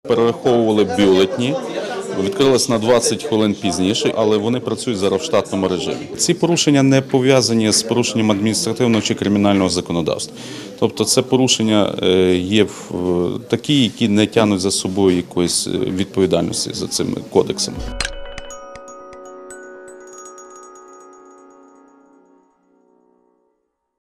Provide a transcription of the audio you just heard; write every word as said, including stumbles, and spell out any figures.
Перераховували бюлетні, відкрились на двадцять хвилин пізніше, але вони працюють зараз в штатному режимі. Ці порушення не пов'язані з порушенням адміністративного чи кримінального законодавства. Тобто це порушення є такі, які не тягнуть за собою якоїсь відповідальності за цими кодексами.